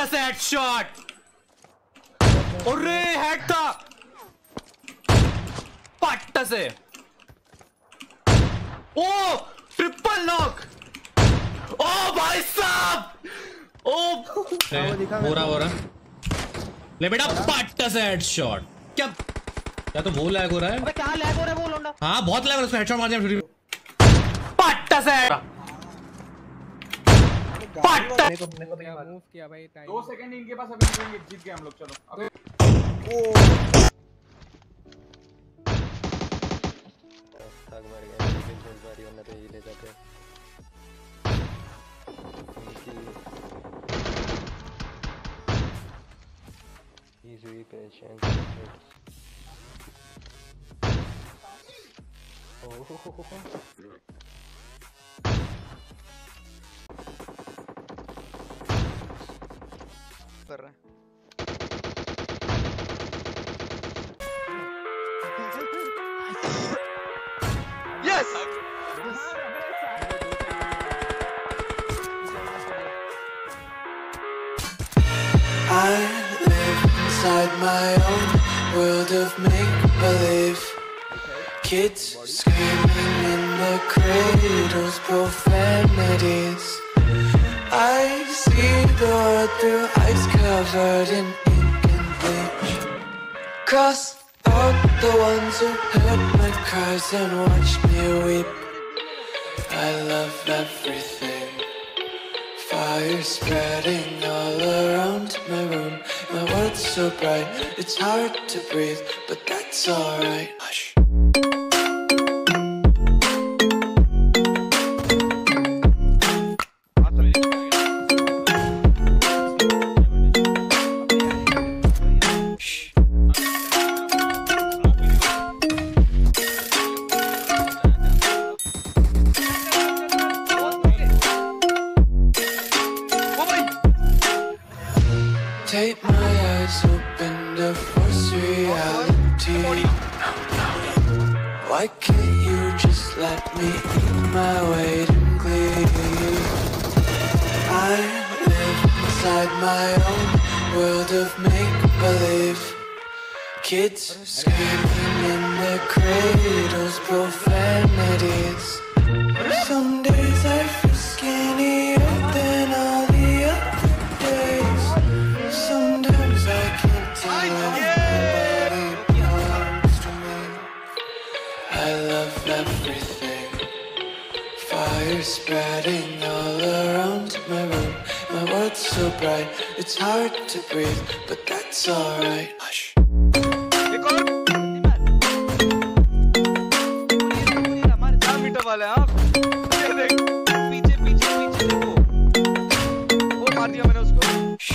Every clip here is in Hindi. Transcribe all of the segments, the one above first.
पट्टा से हेडशॉट। अरे हेड था पट्टा से। ओ ट्रिपल नॉक। ओ भाई साहब। ओ हो रहा ले बेटा पट्टा से हेडशॉट। क्या क्या तो वो लैग हो रहा है। अबे क्या लैग हो रहा है वो लौंडा। हाँ बहुत लैग हो रहा है उसको हेडशॉट मार दिया पट्टा से। पट्टा मूव किया भाई टाइम 2 सेकंड इनके पास अभी मिलेंगे। जीत गए हम लोग। चलो अबे ओ थक मर गया। लेकिन चल रही वरना तो ये ले जाते। He's very patient. Oh. कर रहा है। Yes. I live inside my own world of make-believe. Kids screaming in the cradles, profanities. I see the world through ice covered in ink and bleach. Cross out the ones who heard my cries and watched me weep. I love everything. Fire spreading all around my room. My world's so bright, it's hard to breathe, but that's alright. Hush. Take my eyes open to force reality. Why can't you just let me eat my weight in glee? I live inside my own world of make-believe. Kids screaming in their cradles, profanities. Some days I feel skinnier than all the other days. Sometimes I can't tell if my body belongs to me. I love everything. Fire spreading all around my room. My world's so bright, it's hard to breathe, but that's alright. Hush. वाले हाँ ये देख पीछे पीछे पीछे देखो वो मार दिया मैंने उसको।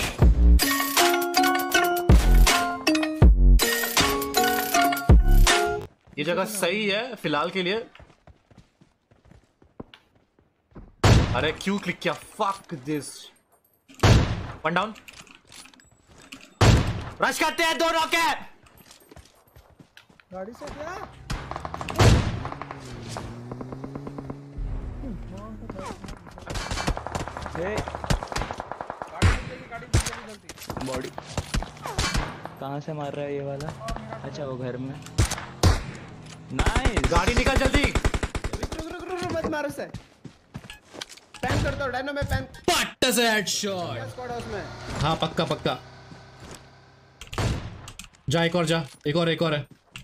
ये जगह सही है फिलहाल के लिए। अरे क्यों क्लिक किया। Fuck this. One down. Rush करते हैं 2 रॉकेट। गाड़ी से क्या बॉडी कहाँ से मार रहा है ये वाला। अच्छा वो घर में। नाइस गाड़ी निकल जल्दी। रुक मत मारो से पैन कर दो डायनो में पैन पट्टे से हेडशॉट। स्क्वाड हाउस में। हाँ पक्का पक्का जा। एक और जा। एक और है।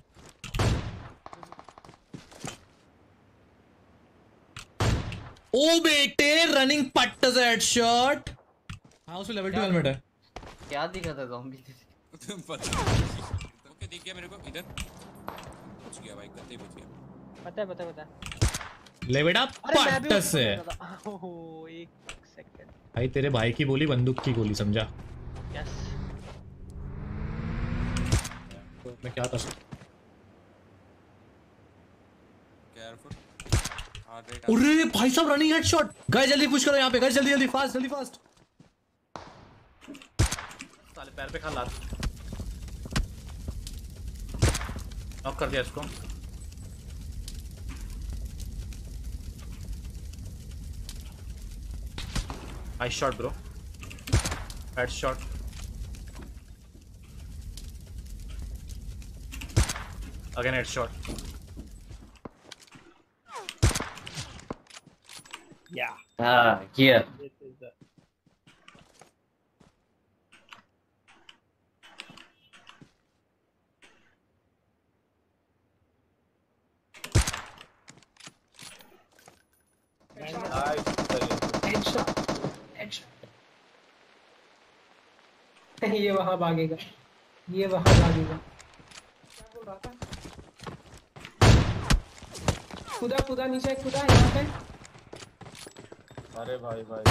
ओ बेटे रनिंग पट्टे से हेडशॉट। हाँ उसमें लेवल 2 हेलमेट है। क्या दिखा था ज़ॉम्बी ओके दिख गया मेरे को इधर पहुंच गया भाई। गलती पहुंच गया। पता ले बेटा पट्टे से। ओहो 1 सेकंड भाई तेरे भाई की बोली बंदूक की गोली समझा। यस मैं क्या था। केयरफुल। अरे भाई साहब रनिंग हेडशॉट। गाइस जल्दी पुश करो यहाँ पे। गाइस जल्दी फास्ट। साले पैर पे खा लात। नॉक कर दिया इसको। Nice shot bro. Headshot. Again headshot. Yeah. Here. This is the. ये वहां भागेगा, ये वहां भागेगा। क्या बोल रहा था? खुदा खुदा नीचे खुदा यहाँ पे। अरे भाई भाई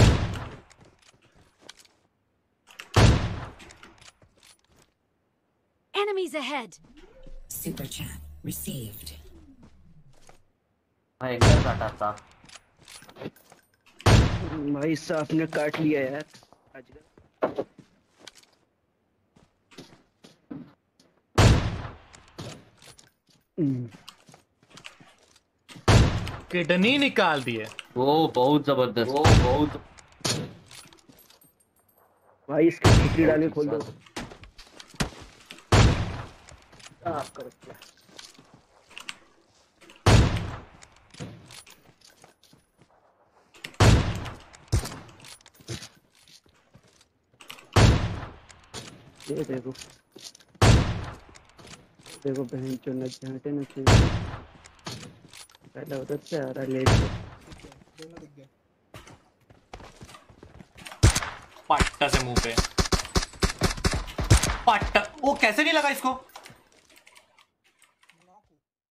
Enemies ahead. Super chat received. भाई घर काटा था। भाई साहब ने काट लिया यार। किडनी निकाल दिए। वो बहुत जबरदस्त। वो बहुत। भाई इसकी खिचड़ी डाल के खोल दो। आप करो क्या? ये देखो देखो बहन चो न झाटे न पहले उधर से आ रहा लेट दोनों दिख गए। पट्टा से मुंह पे। पट्टा वो कैसे नहीं लगा इसको?